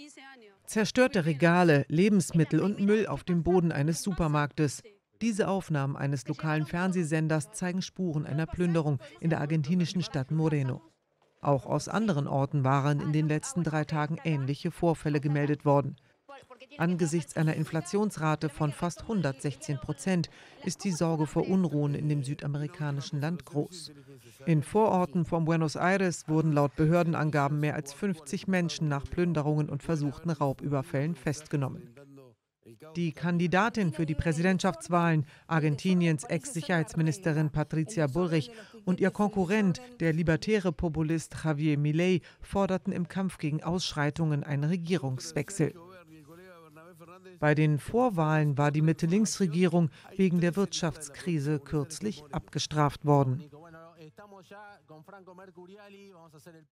Zerstörte Regale, Lebensmittel und Müll auf dem Boden eines Supermarktes. Diese Aufnahmen eines lokalen Fernsehsenders zeigen Spuren einer Plünderung in der argentinischen Stadt Moreno. Auch aus anderen Orten waren in den letzten 3 Tagen ähnliche Vorfälle gemeldet worden. Angesichts einer Inflationsrate von fast 116% ist die Sorge vor Unruhen in dem südamerikanischen Land groß. In Vororten von Buenos Aires wurden laut Behördenangaben mehr als 50 Menschen nach Plünderungen und versuchten Raubüberfällen festgenommen. Die Kandidatin für die Präsidentschaftswahlen, Argentiniens Ex-Sicherheitsministerin Patricia Bullrich, und ihr Konkurrent, der libertäre Populist Javier Milei, forderten im Kampf gegen Ausschreitungen einen Regierungswechsel. Bei den Vorwahlen war die Mitte-Links-Regierung wegen der Wirtschaftskrise kürzlich abgestraft worden.